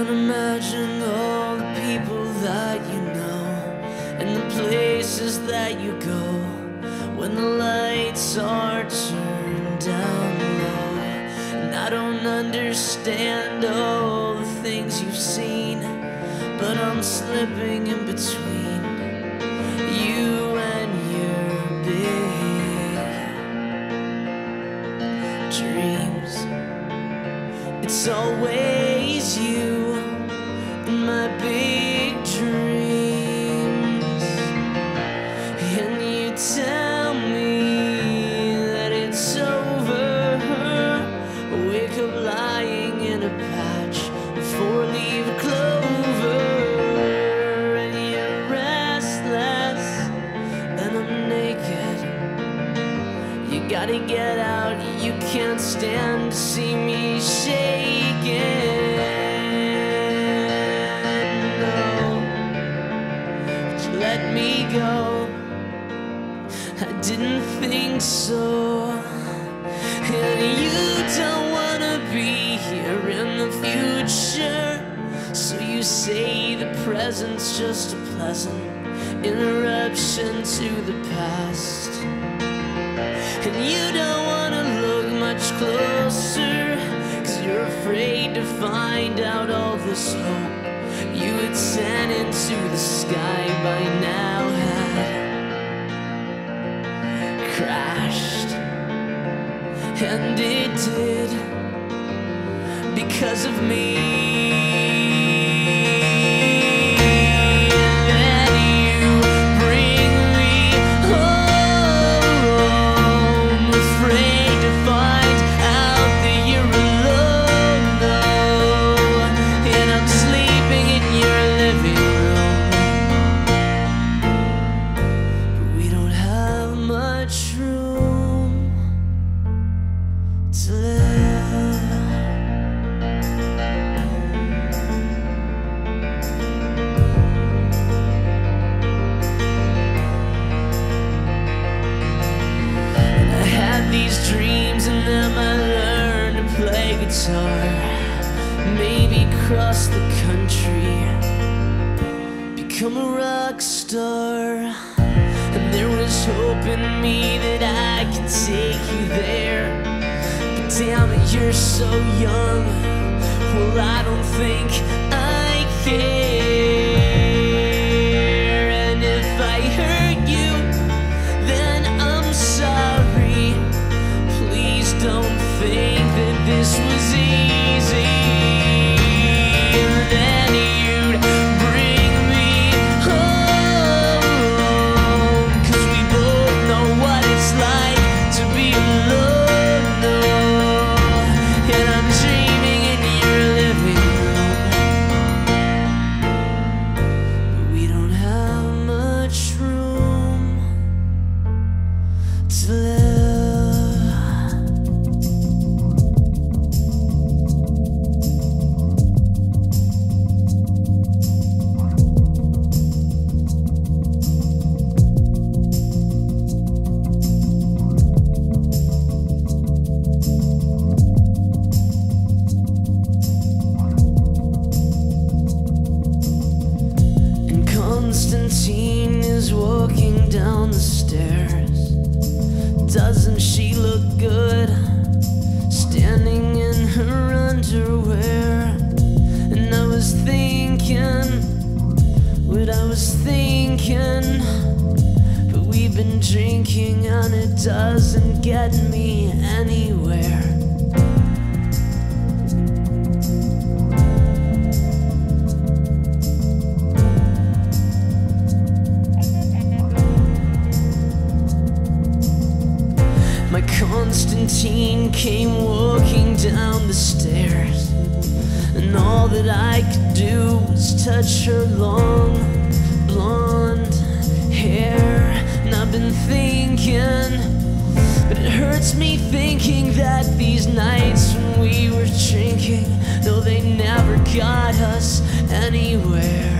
imagine all the people that you know and the places that you go when the lights are turned down low. And I don't understand all the things you've seen, but I'm slipping in between you and your big dreams. It's always you in my big dreams, and you tell me that it's over. Wake up lying in a patch of four-leaf clover, and you're restless and I'm naked. You gotta get out, you can't stand to see me shaking. No, you let me go. I didn't think so. And you don't wanna be here in the future, so you say the present's just a pleasant interruption to the past. And you don't wanna look much closer, 'cause you're afraid to find out all this hope you had sent into the sky by now had crashed. And it did, because of me. Maybe cross the country, become a rock star. And there was hope in me that I could take you there, but damn it, you're so young. Well, I don't think I care. And if I hurt you, then I'm sorry. Please don't think that this was easy. Then you'd bring me home, 'cause we both know what it's like to be alone. No. And I'm dreaming in your living room, but we don't have much room to live. Konstantine is walking down the stairs. Doesn't she look good, standing in her underwear? And I was thinking what I was thinking, but we've been drinking and it doesn't get me anywhere. Konstantine came walking down the stairs, and all that I could do was touch her long blonde hair. And I've been thinking, but it hurts me thinking that these nights when we were drinking, no, they never got us anywhere.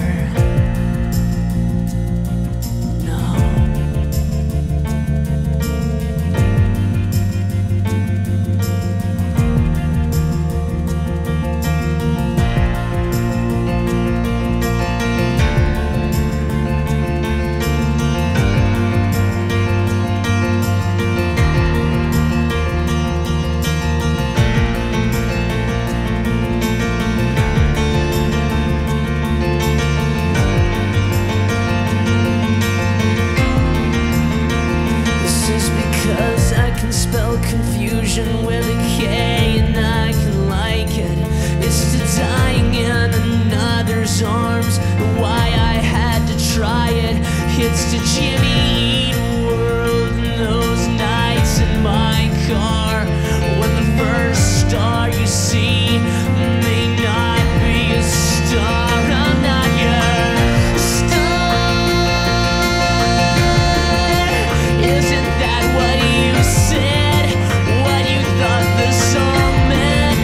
unspelled confusion with a K, and I can like it. It's the dying in another's arms, why I had to try it. It's the Jimmy Eat world and those nights in my car, when the first star you see may not be a star. I'm not your star. Isn't that what you said? What you thought the song meant?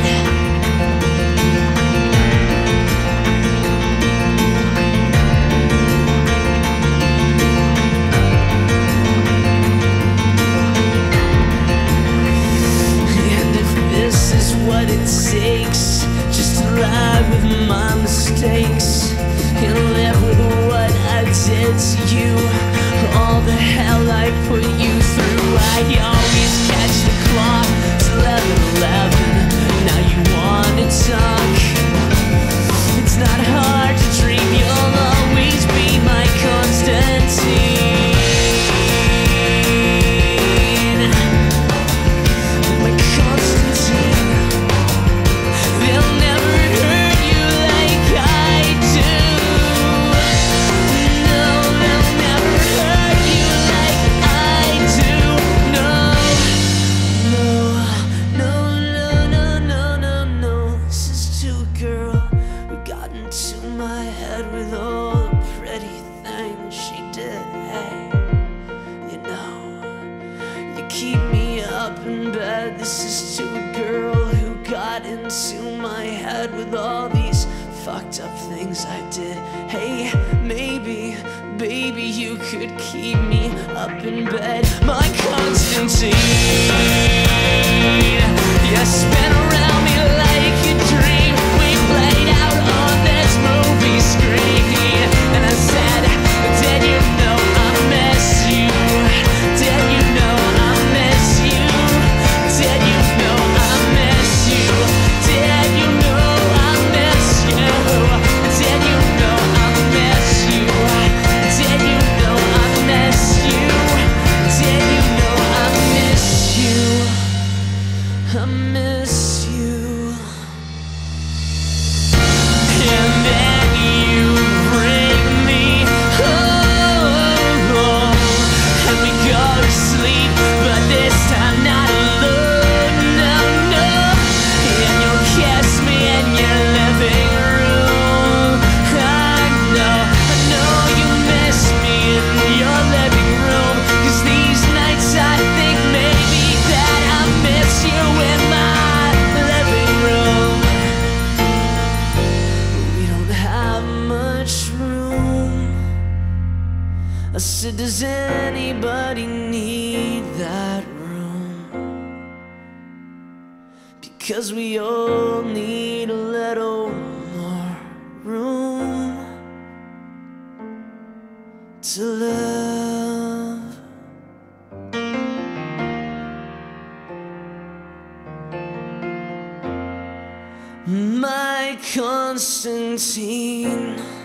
And if this is what it takes, just to lie with my mistakes and live with what I did to you, all the hell I put you through. I always catch the clock, it's 11:11. Now you wanna talk. It's not hard to dream you'll always be my Konstantine. My Konstantine. They'll never hurt you like I do. No, they'll never hurt you like I do. No, no, no, no, no, no, no, no. This is to a girl who got into my head with all the pretty things she did. Hey, you know, you keep me up in bed. This is to a girl who got into my head with all these fucked up things I did. Hey, maybe, baby, you could keep me up in bed. My Konstantine, you spin around me like a dream. We played out on this movie screen, and I said, did you know I miss you? Did you know I miss you? Did you know I miss you? Did you know I miss you? Did you know I miss you? Did you know I miss you? Did you know I miss you? I miss you. And then you bring me home, and we go to sleep, but this time not alone. No, no. And you'll kiss me in your living room. I know you miss me in your living room, 'cause these nights I think maybe that I miss you in my living room. But we don't have much room. I said, does anybody need that room? Because we all need a little more room to love. My Konstantine.